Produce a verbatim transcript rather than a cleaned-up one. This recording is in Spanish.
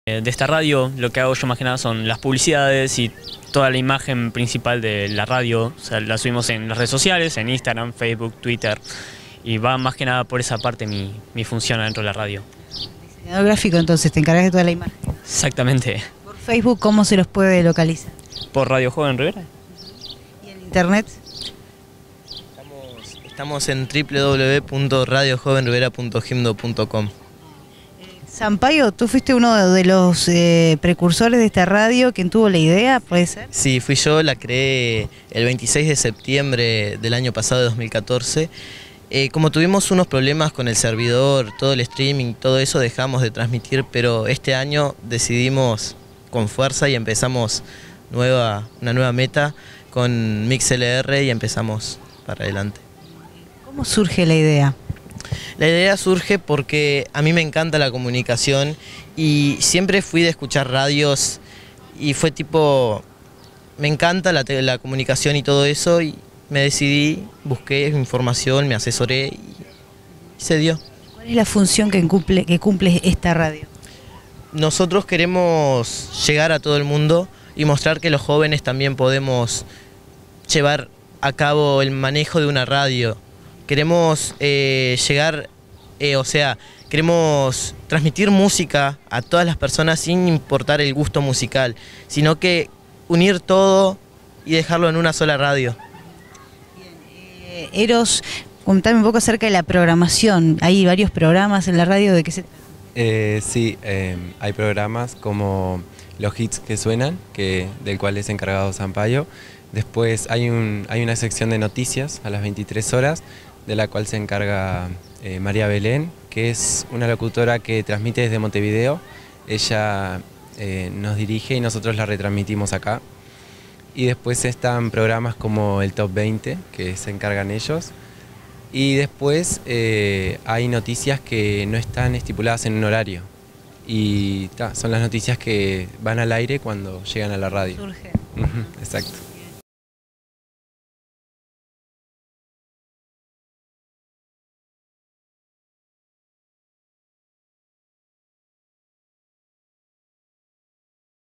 De esta radio lo que hago yo más que nada son las publicidades y toda la imagen principal de la radio. O sea, la subimos en las redes sociales, en Instagram, Facebook, Twitter, y va más que nada por esa parte mi, mi función dentro de la radio. Diseñador gráfico, entonces, te encargas de toda la imagen. Exactamente. Por Facebook, ¿cómo se los puede localizar? Por Radio Joven Rivera. ¿Y en internet? Estamos, estamos en w w w punto radio joven rivera punto gimdo punto com. Sampaio, tú fuiste uno de los eh, precursores de esta radio, quien tuvo la idea, ¿puede ser? Sí, fui yo, la creé el veintiséis de septiembre del año pasado, de dos mil catorce. Eh, como tuvimos unos problemas con el servidor, todo el streaming, todo eso, dejamos de transmitir, pero este año decidimos con fuerza y empezamos nueva, una nueva meta con MixLR y empezamos para adelante. ¿Cómo surge la idea? La idea surge porque a mí me encanta la comunicación y siempre fui de escuchar radios y fue tipo, me encanta la, la comunicación y todo eso y me decidí, busqué información, me asesoré y se dio. ¿Cuál es la función que cumple, que cumple esta radio? Nosotros queremos llegar a todo el mundo y mostrar que los jóvenes también podemos llevar a cabo el manejo de una radio. Queremos eh, llegar, eh, o sea, queremos transmitir música a todas las personas sin importar el gusto musical, sino que unir todo y dejarlo en una sola radio. Bien, eh, Eros, contame un poco acerca de la programación. Hay varios programas en la radio, ¿de qué se trata? Eh, sí, eh, hay programas como los hits que suenan, que, del cual es encargado Sampaio. Después hay, un, hay una sección de noticias a las veintitrés horas, de la cual se encarga eh, María Belén, que es una locutora que transmite desde Montevideo. Ella eh, nos dirige y nosotros la retransmitimos acá. Y después están programas como el Top veinte, que se encargan ellos. Y después eh, hay noticias que no están estipuladas en un horario. Y ta, son las noticias que van al aire cuando llegan a la radio. Surge. Uh-huh, exacto.